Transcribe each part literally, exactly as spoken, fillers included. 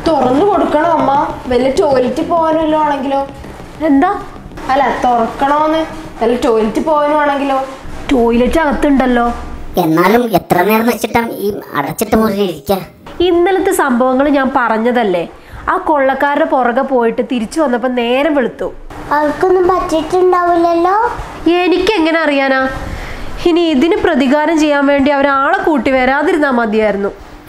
തുറന്നു കൊടുക്കണോ അമ്മ? വല്ല ടോയ്ലറ്റിൽ പോകാനല്ലോ ആണെങ്കിലോ? എന്താ? അല്ല തുറക്കണോന്ന്, വല്ല ടോയ്ലറ്റിൽ പോകാനാണെങ്കിലോ? ടോയ്ലറ്റ് അകത്തുണ്ടല്ലോ. എന്നാലും എത്ര നേരം വെച്ചിട്ടാ ഈ അടച്ചിട്ട് മുറിയിലിരിക്കുക? ഇന്നലത്തെ സംഭവങ്ങൾ ഞാൻ പറഞ്ഞതല്ലേ. ആ കൊള്ളക്കാരുടെ പുറകെ പോയിട്ട് തിരിച്ചു വന്നപ്പോ നേരം വെളുത്തു. ആൾക്കൊന്നും പറ്റിയിട്ടുണ്ടാവില്ലല്ലോ. എനിക്കെങ്ങനെ അറിയാനാ? ഇനി ഇതിന് പ്രതികാരം ചെയ്യാൻ വേണ്ടി അവരാളെ കൂട്ടി വരാതിരുന്നാ മതിയായിരുന്നു.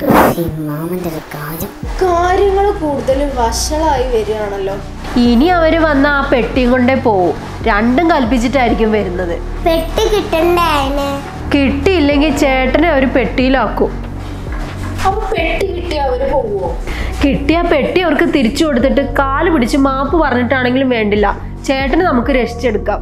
കാര്യങ്ങൾ കൂടുതൽ വഷളായി വരികയാണല്ലോ. ഇനി അവര് വന്ന ആ പെട്ടിയും കൊണ്ടേ പോവും. രണ്ടും കൽപ്പിച്ചിട്ടായിരിക്കും വരുന്നത്. പെട്ടി കിട്ടണ്ടേ? കിട്ടിയില്ലെങ്കിൽ ചേട്ടനെ ഒരു പെട്ടിയിലാക്കും. അപ്പൊ പെട്ടി കിട്ടിയ അവര് പോവോ? കിട്ടിയ പെട്ടി അവർക്ക് തിരിച്ചു കൊടുത്തിട്ട് കാല് പിടിച്ച് മാപ്പ് പറഞ്ഞിട്ടാണെങ്കിലും വേണ്ടില്ല, ചേട്ടന് നമുക്ക് രക്ഷിച്ചെടുക്കാം.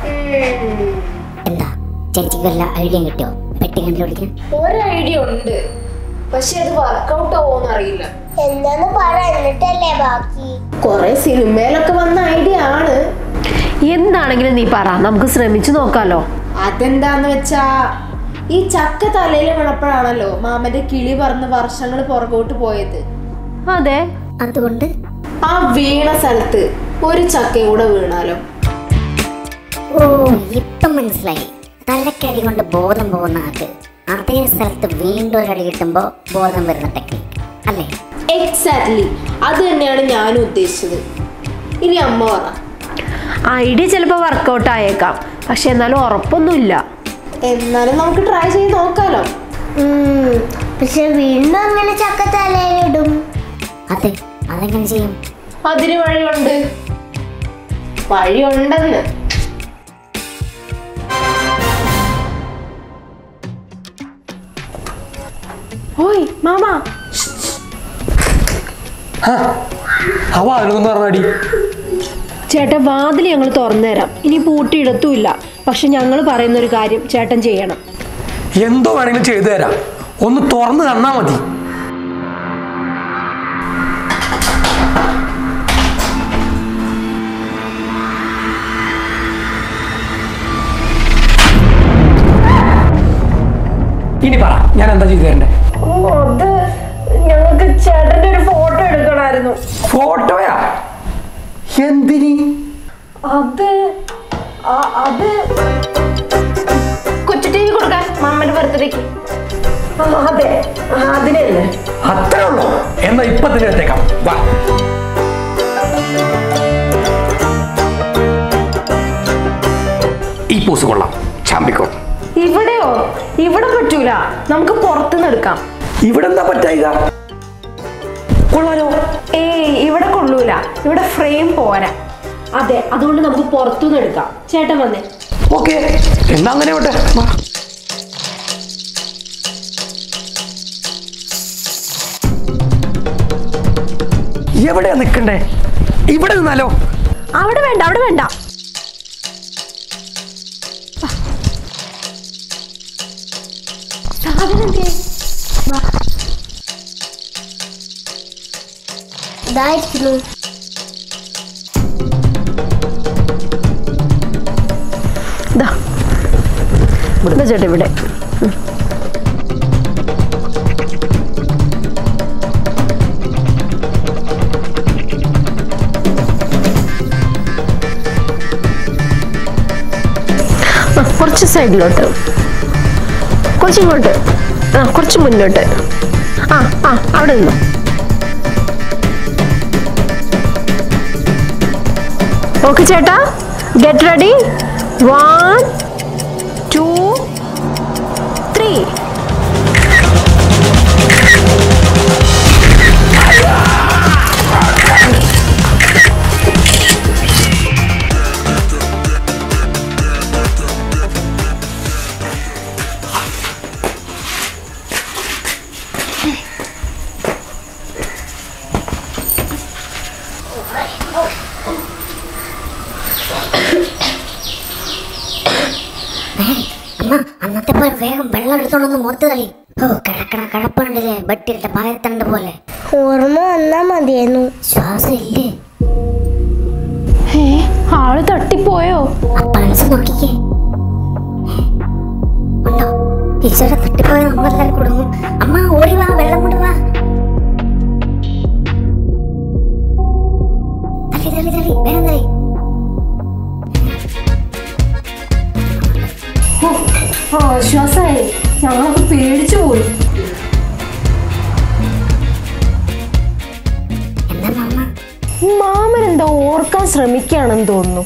എന്താ ചേച്ചിക്ക് വല്ല ഐഡിയ കിട്ടിയോ പെട്ടി കണ്ടുപിടിക്കാൻ? ഒരു ഐഡിയ ഉണ്ട്, പക്ഷെ അത് വർക്കൗട്ട് ആവോന്ന് അറിയില്ല. എന്താന്ന് പറഞ്ഞിട്ടല്ലേ ബാക്കി. കൊറേ സിനിമയിലൊക്കെ വന്ന ഐഡിയ ആണ്. എന്താണെങ്കിലും നീ പറ, നമുക്ക് ശ്രമിച്ചു നോക്കാലോ. അതെന്താന്ന് വെച്ചാ ഈ ചക്ക തലയിൽ വീണപ്പോഴാണല്ലോ മാമന്റെ കിളി പറന്ന് വർഷങ്ങൾ പുറകോട്ട് പോയത്. അതെ, അതുകൊണ്ട് ആ വീണ സ്ഥലത്ത് ഒരു ചക്കയും കൂടെ വീണാലോ? ഓ ഇപ്പം മനസ്സിലായി. തലക്കടി കൊണ്ട് ബോധം പോകുന്ന ആൾക്ക് അതേ സ്ഥലത്ത് വീണ്ടും ഒരടി കിട്ടുമ്പോ ബോധം വരുന്ന ടെക്നിക്ക് അല്ലേ? എക്സാക്ട്ലി, അത് തന്നെയാണ് ഞാനും ഉദ്ദേശിച്ചത്. ഇനി അമ്മ പറ. ഐഡിയ ചിലപ്പോൾ വർക്കൗട്ട് ആയേക്കാം, പക്ഷെ എന്നാലും ഉറപ്പൊന്നുമില്ല. എന്നാലും നമുക്ക് ട്രൈ ചെയ്ത് നോക്കാലോ. പക്ഷെ വീണ്ടും അങ്ങനെ ചക്ക തലയിലിടും. അതെ, അതെങ്ങനെ ചെയ്യും? അതിന് വഴിയുണ്ട്. വഴിയുണ്ടെന്ന്. ഓയ് മാമ, ചേട്ടൻ വാതിൽ ഞങ്ങൾ തുറന്നു തരാം. ഇനി പൂട്ടിയിടത്തുമില്ല. പക്ഷെ ഞങ്ങൾ പറയുന്ന ഒരു കാര്യം ചേട്ടൻ ചെയ്യണം. എന്തോ വേണമെങ്കിലും ചെയ്തു തരാം, ഒന്ന് തുറന്നു തന്നാ മതി. ഇനി പറ, ഞാൻ എന്താ ചെയ്തു തരണ്ടേ? അത് ഞങ്ങൾക്ക് ചേട്ടന്റെ ഒരു ഫോട്ടോ എടുക്കണമായിരുന്നു. ഫോട്ടോയാ? എന്തിനി? അത് അത് കൊച്ചു ടി വി കൊടുക്കാൻ മാമന്റെ ബർത്ത്ഡേക്ക്. അതെ, അതിനല്ലേ. അത്രേ ഉള്ളൂ. എന്നാ ഇപ്പൊ തന്നെ എടുത്തേക്കാം. വാ. ഈ പോസ് കൊള്ളാം, ചാമ്പിക്കോ. ഇവിടെയോ? ഇവിടെ പറ്റൂല, നമുക്ക് പുറത്തുനിന്ന് എടുക്കാം. ഇവിടെ എന്താ പറ്റായിക? കൊള്ളാലോ. ഏയ് ഇവിടെ കൊള്ളൂല, ഇവിടെ ഫ്രെയിം പോരാ. അതെ, അതുകൊണ്ട് നമുക്ക് പുറത്തുനിന്ന് എടുക്കാം. ചേട്ടൻ വന്നേ. ഓക്കെ, എന്നാ അങ്ങനെ വിട്ടെ. എവിടെയാ നിക്കണ്ടേ? ഇവിടെ നിന്നാലോ? അവിടെ വേണ്ട, അവിടെ വേണ്ട. ഇതായിരിക്കുന്നു. ചേട്ടാ ഇവിടെ കുറച്ച് സൈഡിലോട്ട്, കുറച്ചിങ്ങോട്ട്, ആ കുറച്ച് മുന്നോട്ട്. ആ ആ അവിടെ നിന്നോ. ഓക്കെ ചേട്ടാ, get ready. One two three. അമ്മ അന്നത്തെ പോലെ വേഗം വെള്ളം എടുത്തോണ്ടൊന്ന് മുഖത്ത് തള്ളി. ഓ കിടക്കണ കിടപ്പുണ്ടല്ലേ, ബട്ടിട്ട പായത്തണ്ട് പോലെ. ഓർമ്മ വന്നാ മതിയായിരുന്നു. ശ്വാസം ഇല്ലേ? ആള് തട്ടിപ്പോയോ? പൾസ് നോക്കിക്കേ. ഉണ്ടോ? ടീച്ചറെ തട്ടിപ്പോയ നമ്മളെല്ലാം കൊടുങ്ങും. അമ്മ ഓടി വാ, വെള്ളം കൊണ്ട് വാ. ആശ്വാസായി. ഞങ്ങളൊക്കെ പേടിച്ചു പോയി. മാമൻ എന്താ ഓർക്കാൻ ശ്രമിക്കുകയാണെന്ന് തോന്നുന്നു.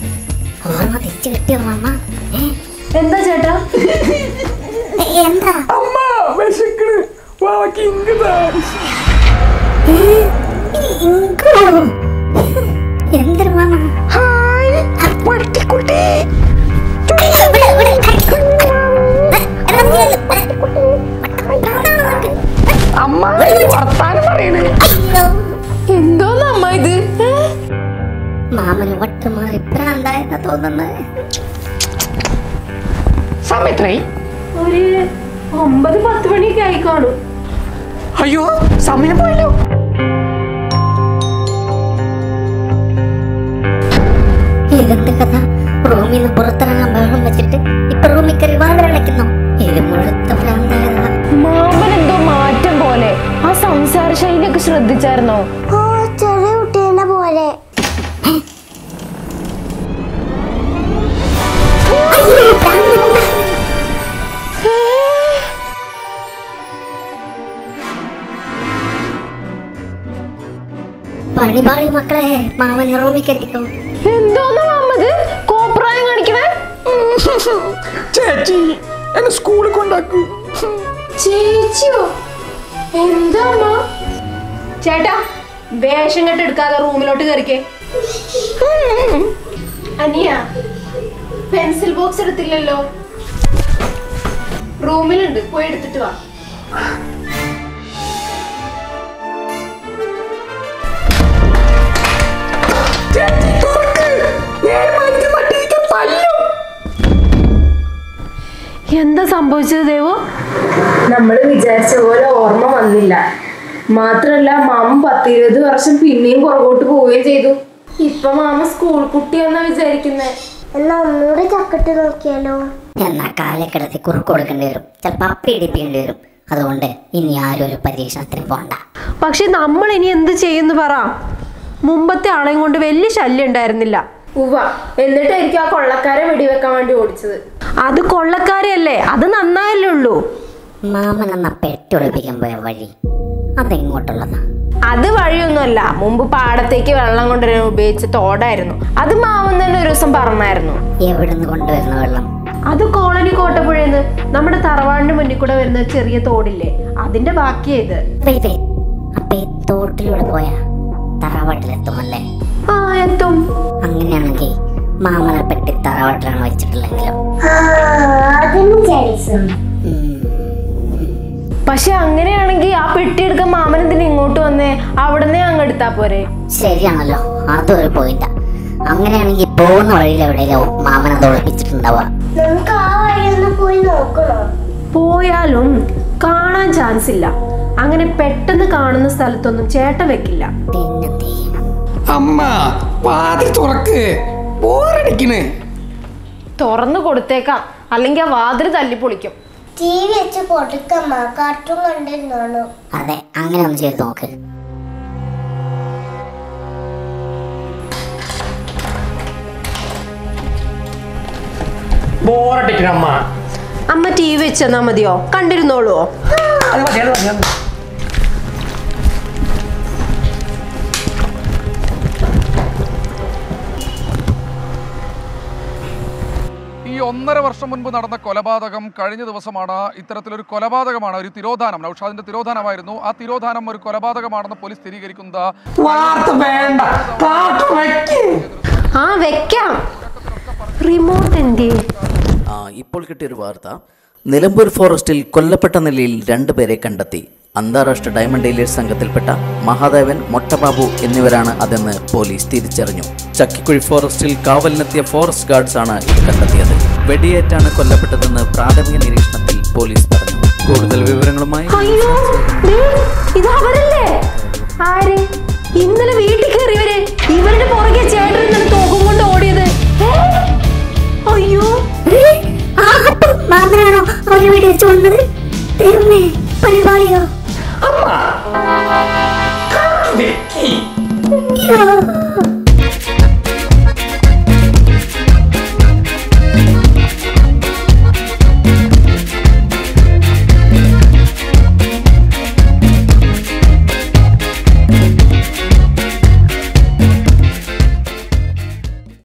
എന്താ ചേട്ടാ? എന്താ എന്തൊരു മാമ? പട്ടിക്കുട്ടി അമ്മ വർത്താനം പറയണേ. എന്തോന്നമ്മ ഇത്? മാമന് വട്ടുമാറി പ്രാന്തായെന്നാ തോന്നുന്നത്. സമയത്തായി ഒരു ഒമ്പത് പത്ത് മണിയൊക്കെ ആയി കാണും. അയ്യോ സമയം പോയല്ലോ. ഇതെന്ത് കഥ? റൂമിൽ നിന്ന് പുറത്തിറങ്ങാൻ ബഹളം വെച്ചിട്ട് ഇപ്പൊ റൂമിൽ കയറി വാതിലടയ്ക്കുന്നു. ഇത് മുഴുത്ത പ്രാന്തായതാ. മാമൻ എന്തോ മാറ്റം പോലെ. ആ സംസാര ശൈലിയൊക്കെ ശ്രദ്ധിച്ചായിരുന്നോ? ഓ ചെറിയ കുട്ടീനെ പോലെ. പണിപാളി മക്കളെ, മാമൻ റൂമിൽ കെട്ടിക്കോ. എന്തോന്നാ മാമത് കോപ്രായം കാണിക്കണേ? ചേച്ചി എന്നെ സ്കൂളിൽ കൊണ്ടാക്കൂ. ചേച്ചിയോ? എന്താ അമ്മ? ചേട്ടാ വേഷം കെട്ട് എടുക്കാതെ റൂമിലോട്ട് കയറിക്കേ. അനിയ പെൻസിൽ ബോക്സ് എടുത്തില്ലല്ലോ. റൂമിലുണ്ട്, പോയി എടുത്തിട്ട് വാ. എന്താ സംഭവിച്ചത് ദേവു? നമ്മൾ വിചാരിച്ച പോലെ ഓർമ്മ വന്നില്ല. മാത്രല്ല മാമ പത്തിരുപത് വർഷം പിന്നെയും പുറകോട്ട് പോവുകയും ചെയ്തു. ഇപ്പൊ മാമ സ്കൂൾ കുട്ടിയെന്നാ വിചാരിക്കുന്നേ. എന്നാ ഒന്നുകൂടി ചക്കട്ട് നോക്കിയാലോ? എന്നാ കാലക്കിടത്തി കുറുക്ക് കൊടുക്കേണ്ടി വരും, ചിലപ്പോ അപ്പി ഇടിപ്പിക്കേണ്ടി വരും. അതുകൊണ്ട് ഇനി ആരും ഒരു പരീക്ഷണത്തിന് പോണ്ട. പക്ഷെ നമ്മൾ ഇനി എന്ത് ചെയ്യുന്നു പറ? മുമ്പത്തെ ആളെയും കൊണ്ട് വലിയ ശല്യം ഉണ്ടായിരുന്നില്ല. ഉവ്വ, എന്നിട്ടായിരിക്കും ആ കൊള്ളക്കാരെ വെടിവെക്കാൻ വേണ്ടി ഓടിച്ചത്. അത് കൊള്ളക്കാരെയല്ലേ, അത് നന്നായല്ലേ ഉള്ളൂ. മാമൻ എന്നാ പെട്ടി ഒളിപ്പിക്കാൻ പോയ വഴി അതെങ്ങോട്ടുള്ളതാ? അത് വഴിയൊന്നുമല്ല, മുമ്പ് പാടത്തേക്ക് വെള്ളം കൊണ്ടുവരാൻ ഉപയോഗിച്ച തോടായിരുന്നു. അത് മാമൻ തന്നെ ഒരു ദിവസം പറഞ്ഞായിരുന്നു. എവിടുന്ന് കൊണ്ടുവരുന്ന വെള്ളം? അത് കോളനി കോട്ടപ്പുഴയെന്ന് നമ്മുടെ തറവാടിന്റെ മുന്നിൽ കൂടെ വരുന്ന ചെറിയ തോടില്ലേ, അതിന്റെ ബാക്കിയായത്. അപ്പൊ ഈ തോട്ടിലൂടെ പോയാ തറവാട്ടിലെത്തുമല്ലേ? ആ എത്തും. അങ്ങനെയാണെങ്കിൽ മാമനെ പെട്ടി തറവാട്ടിലാണ് വെച്ചിട്ടില്ലെങ്കിലോ? പക്ഷെ അങ്ങനെയാണെങ്കിൽ ആ പെട്ടി എടുക്കാൻ മാമൻ എന്തിനാ ഇങ്ങോട്ട് വന്നേ? അവിടുന്ന് അങ്ങ് എടുത്താ പോരെ? ശരിയാണല്ലോ, അതൊരു പോയിന്റാ. അങ്ങനെയാണെങ്കിൽ പോകുന്ന വഴിയിൽ എവിടെയാവും മാമൻ അത് ഒളിപ്പിച്ചിട്ടുണ്ടാവുക. നമുക്ക് ആ വഴിയൊന്ന് പോയി നോക്കണോ? പോയാലും കാണാൻ ചാൻസ് ഇല്ല. അങ്ങനെ പെട്ടെന്ന് കാണുന്ന സ്ഥലത്തൊന്നും ചേട്ടൻ വെക്കില്ല. പിന്നെന്തേ? അമ്മ വാതിൽ തുറക്ക്, ബോറടിക്കണേ. തുറന്നു കൊടുത്തേക്കാം, അല്ലെങ്കിൽ ആ വാതിൽ തല്ലി പൊളിക്കും. ടി വി വെച്ച് പൊടുക്കമ്മ, കാർട്ടൂൺ കണ്ടിരുന്നോളൂ. അതെ, അങ്ങനെ ഒന്ന് ചെയ്ത് നോക്ക്. ബോറടിക്കണ അമ്മ. അമ്മ ടി വി വെച്ചെന്നാ മതിയോ? കണ്ടിരുന്നോളൂ. അത് മതി, അത് മതി. ഈ ഒന്നര വർഷം മുൻപ് നടന്ന കൊലപാതകം കഴിഞ്ഞ ദിവസമാണ്. ഇത്തരത്തിലൊരു കൊലപാതകമാണ്, ഒരു തിരോധാനം, നൗഷാദിന്റെ തിരോധാനമായിരുന്നു. ആ തിരോധാനം ഒരു കൊലപാതകമാണെന്ന് പോലീസ് സ്ഥിരീകരിക്കുന്നത്. ആ വെക്കാം. റിമോട്ട് എന്തേ? ഇപ്പോൾ കിട്ടിയൊരു വാർത്ത, നിലമ്പൂർ ഫോറസ്റ്റിൽ കൊല്ലപ്പെട്ട നിലയിൽ രണ്ടുപേരെ കണ്ടെത്തി. അന്താരാഷ്ട്ര ഡയമണ്ട് ഡീലേഴ്സ് സംഘത്തിൽപ്പെട്ട മഹാദേവൻ, മൊട്ടബാബു എന്നിവരാണ് അതെന്ന് പോലീസ് തിരിച്ചറിഞ്ഞു. ചക്കിക്കുഴി ഫോറസ്റ്റിൽ കാവലിനെത്തിയ ഫോറസ്റ്റ് ഗാർഡ്സ് ആണ് ഇത് കണ്ടെത്തിയത്. വെടിയേറ്റാണ് കൊല്ലപ്പെട്ടതെന്ന് പ്രാഥമിക നിരീക്ഷണത്തിൽ പോലീസ് പറഞ്ഞു. കൂടുതൽ വിവരങ്ങളുമായി അയ്യോ ഇത് അവരല്ലേ? ആര്? ഇന്നലെ വീട്ടിൽ കയറിയവര്. ഇവരുടെ പുറകെ ചേട്ടൻ ഇന്നലെ തോക്കും കൊണ്ട് ഓടിയത്. അയ്യോ മാമനാണോ അവരെ വെടിവെച്ചു കൊന്നത്?